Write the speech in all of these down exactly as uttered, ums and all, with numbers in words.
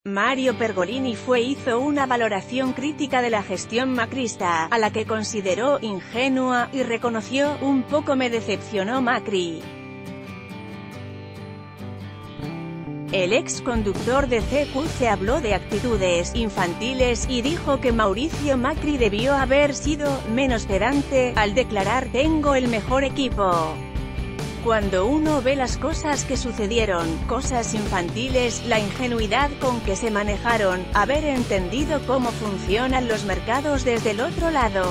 Mario Pergolini fue hizo una valoración crítica de la gestión macrista, a la que consideró ingenua, y reconoció: "Un poco me decepcionó Macri". El ex conductor de C Q C habló de actitudes infantiles, y dijo que Mauricio Macri debió haber sido menos pedante, al declarar: "Tengo el mejor equipo". Cuando uno ve las cosas que sucedieron, cosas infantiles, la ingenuidad con que se manejaron, haber entendido cómo funcionan los mercados desde el otro lado.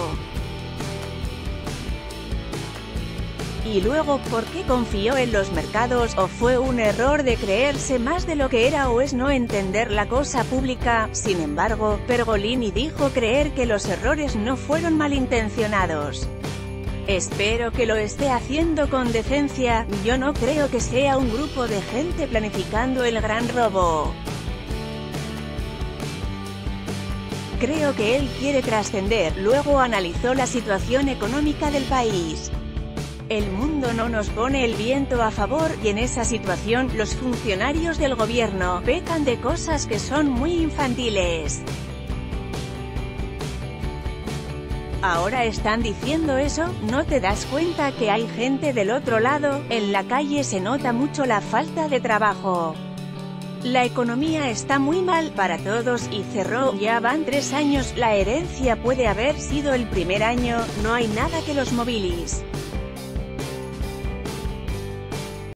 Y luego, ¿por qué confió en los mercados? ¿O fue un error de creerse más de lo que era, o es no entender la cosa pública? Sin embargo, Pergolini dijo creer que los errores no fueron malintencionados. Espero que lo esté haciendo con decencia. Yo no creo que sea un grupo de gente planificando el gran robo. Creo que él quiere trascender. Luego analizó la situación económica del país. El mundo no nos pone el viento a favor, y en esa situación, los funcionarios del gobierno pecan de cosas que son muy infantiles. Ahora están diciendo eso. ¿No te das cuenta que hay gente del otro lado? En la calle se nota mucho la falta de trabajo. La economía está muy mal para todos, y cerró. Ya van tres años, la herencia puede haber sido el primer año, no hay nada que los movilice.